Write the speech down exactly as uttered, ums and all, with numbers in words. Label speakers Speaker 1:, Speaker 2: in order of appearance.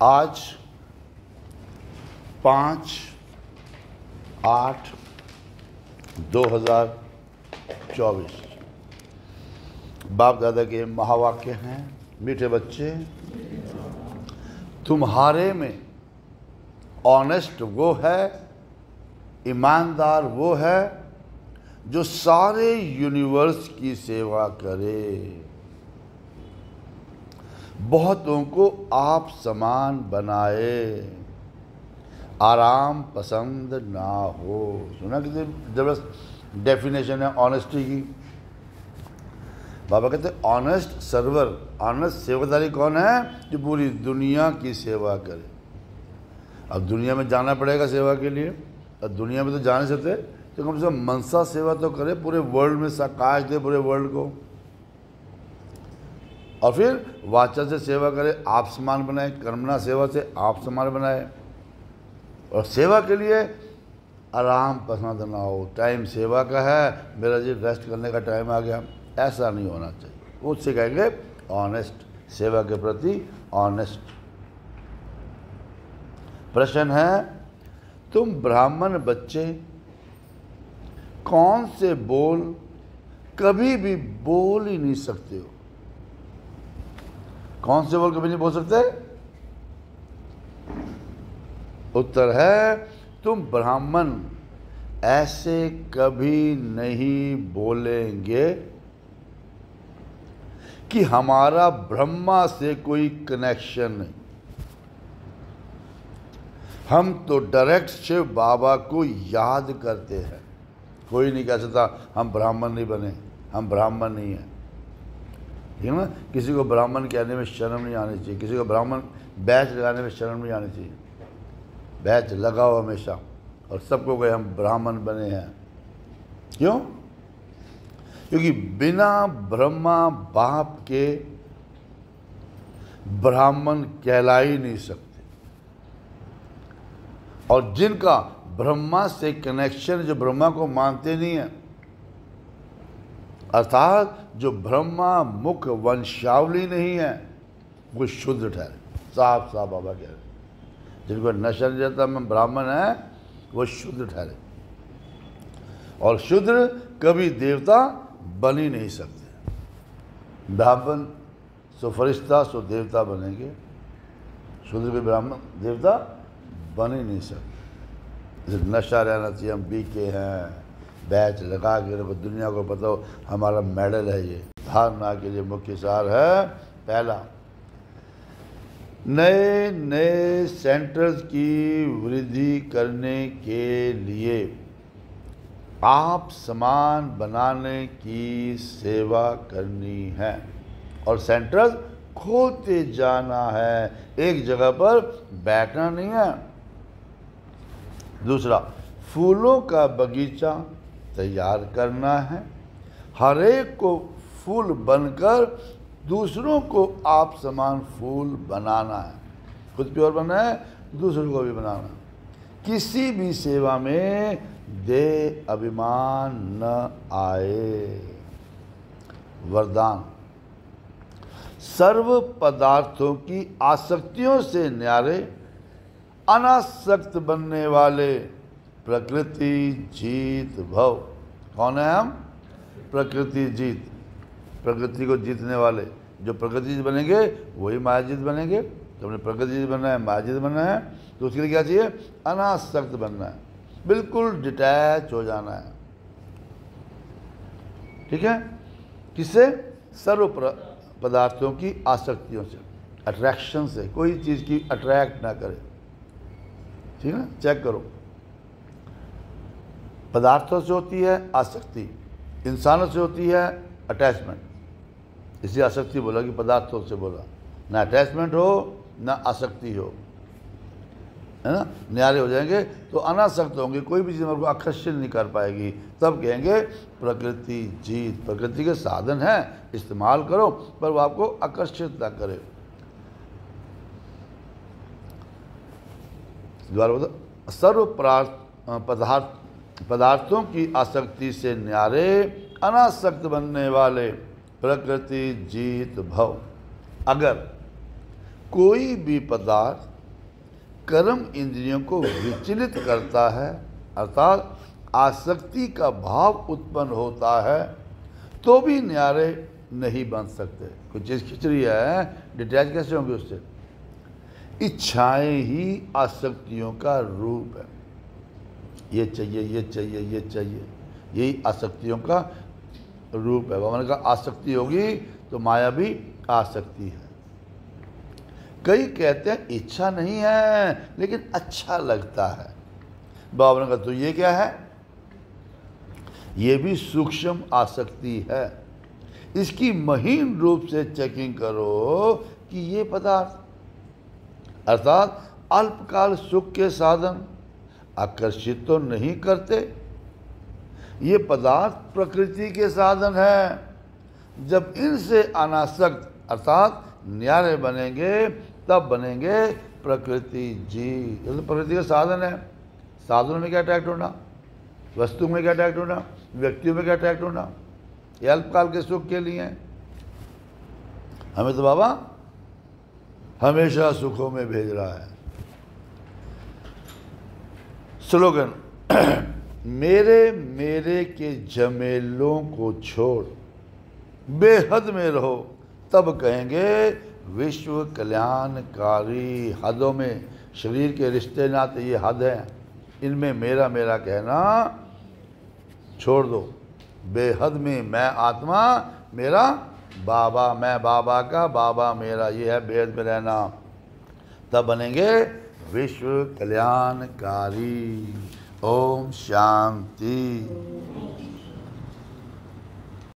Speaker 1: आज पाँच आठ दो हजार चौबीस बाप दादा के महावाक्य हैं। मीठे बच्चे, तुम्हारे में ऑनेस्ट वो है, ईमानदार वो है जो सारे यूनिवर्स की सेवा करे, बहुतों को आप समान बनाए, आराम पसंद ना हो। सुना कितनी जबरदस्त डेफिनेशन है ऑनेस्टी की। बाबा कहते हैं ऑनेस्ट सर्वर, ऑनेस्ट सेवादारी कौन है? जो पूरी दुनिया की सेवा करे। अब दुनिया में जाना पड़ेगा सेवा के लिए, अब दुनिया में तो जा नहीं सकते, तो कम से कम मनसा सेवा तो करे, पूरे वर्ल्ड में साकाश दे पूरे वर्ल्ड को, और फिर वाचा से सेवा करे, आप समान बनाए, कर्मना सेवा से आप समान बनाए, और सेवा के लिए आराम पसंद ना हो। टाइम सेवा का है, मेरा जी रेस्ट करने का टाइम आ गया, ऐसा नहीं होना चाहिए। उससे कहेंगे ऑनेस्ट, सेवा के प्रति ऑनेस्ट। प्रश्न है, तुम ब्राह्मण बच्चे कौन से बोल कभी भी बोल ही नहीं सकते हो? कौन से बोल कभी नहीं बोल सकते? उत्तर है, तुम ब्राह्मण ऐसे कभी नहीं बोलेंगे कि हमारा ब्रह्मा से कोई कनेक्शन नहीं। हम तो डायरेक्ट शिव बाबा को याद करते हैं। कोई नहीं कह सकता हम ब्राह्मण नहीं बने, हम ब्राह्मण नहीं हैं, ठीक है ना। किसी को ब्राह्मण कहने में शर्म नहीं आनी चाहिए, किसी को ब्राह्मण बैच लगाने में शर्म नहीं आनी चाहिए। बैच लगाओ हमेशा, और सबको कहे हम ब्राह्मण बने हैं। क्यों? क्योंकि बिना ब्रह्मा बाप के ब्राह्मण कहला ही नहीं सकते, और जिनका ब्रह्मा से कनेक्शन, जो ब्रह्मा को मानते नहीं है, अर्थात जो ब्रह्मा मुख वंशावली नहीं है, वो शुद्र ठहरे। साफ साफ बाबा कह रहे, जिनको नशा नहीं रहता मैं ब्राह्मण है, वो शुद्र ठहरे। और शुद्र कभी देवता बन ही नहीं सकते। ब्राह्मण सो फरिश्ता सो देवता बनेंगे, शुद्र के ब्राह्मण देवता बन ही नहीं सकते। जैसे नशा रहना चाहिए, हम बीके हैं, बैच लगा के रखो, दुनिया को पता हो हमारा मेडल है। ये धारणा के लिए मुख्य सार है। पहला, नए नए सेंटर्स की वृद्धि करने के लिए आप समान बनाने की सेवा करनी है, और सेंटर्स खोलते जाना है, एक जगह पर बैठना नहीं है। दूसरा, फूलों का बगीचा तैयार करना है, हर एक को फूल बनकर दूसरों को आप समान फूल बनाना है। खुद प्योर बनना है, दूसरों को भी बनाना है। किसी भी सेवा में दे अभिमान न आए। वरदान, सर्व पदार्थों की आसक्तियों से न्यारे अनासक्त बनने वाले प्रकृति जीत भव। कौन है हम? प्रकृति जीत, प्रकृति को जीतने वाले। जो प्रकृति जीत बनेंगे वही मायाजीत बनेंगे। तो हमने प्रकृति जीत बनना है, मायाजीत बनना है, तो उसके लिए क्या चाहिए? अनासक्त बनना है, बिल्कुल डिटैच हो जाना है। ठीक है? किससे? सर्व पदार्थों की आसक्तियों से, अट्रैक्शन से। कोई चीज़ की अट्रैक्ट ना करे, ठीक है? चेक करो, पदार्थों से होती है आसक्ति, इंसानों से होती है अटैचमेंट। इसलिए आसक्ति बोला कि पदार्थों से बोला, ना अटैचमेंट हो ना आसक्ति हो, है ना। न्यारे हो जाएंगे तो अनासक्त होंगे, कोई भी चीज़ को आकर्षण नहीं कर पाएगी। तब कहेंगे प्रकृति जीत। प्रकृति के साधन है, इस्तेमाल करो, पर वो आपको आकर्षित ना करे। द्वारा बता, सर्व पदार्थ पदार्थों की आसक्ति से न्यारे अनासक्त बनने वाले प्रकृति जीत भव। अगर कोई भी पदार्थ कर्म इंद्रियों को विचलित करता है, अर्थात आसक्ति का भाव उत्पन्न होता है, तो भी न्यारे नहीं बन सकते। कुछ चीज़ खिचड़ी है, डिटैच कैसे होंगे उससे? इच्छाएं ही आसक्तियों का रूप है। ये चाहिए, ये चाहिए, ये चाहिए, यही आसक्तियों का रूप है। बाबा ने कहा आसक्ति होगी तो माया भी आसक्ति है। कई कहते हैं इच्छा नहीं है लेकिन अच्छा लगता है। बाबा ने कहा तो ये क्या है? ये भी सूक्ष्म आसक्ति है। इसकी महीन रूप से चेकिंग करो कि ये पदार्थ अर्थात अल्पकाल सुख के साधन आकर्षित तो नहीं करते। ये पदार्थ प्रकृति के साधन है। जब इनसे अनासक्त अर्थात न्यारे बनेंगे तब बनेंगे प्रकृति जी। ये तो प्रकृति का साधन है। साधनों में क्या अट्रैक्ट होना, वस्तु में क्या अट्रैक्ट होना, व्यक्तियों में क्या अट्रैक्ट होना, ये अल्पकाल के सुख के लिए है। हमें तो बाबा हमेशा सुखों में भेज रहा है। स्लोगन मेरे मेरे के झमेलों को छोड़ बेहद में रहो, तब कहेंगे विश्व कल्याणकारी। हदों में शरीर के रिश्ते नाते ये हद हैं, इनमें मेरा मेरा कहना छोड़ दो। बेहद में मैं आत्मा, मेरा बाबा, मैं बाबा का, बाबा मेरा, ये है बेहद में रहना। तब बनेंगे विश्व कल्याणकारी। ओम शांति।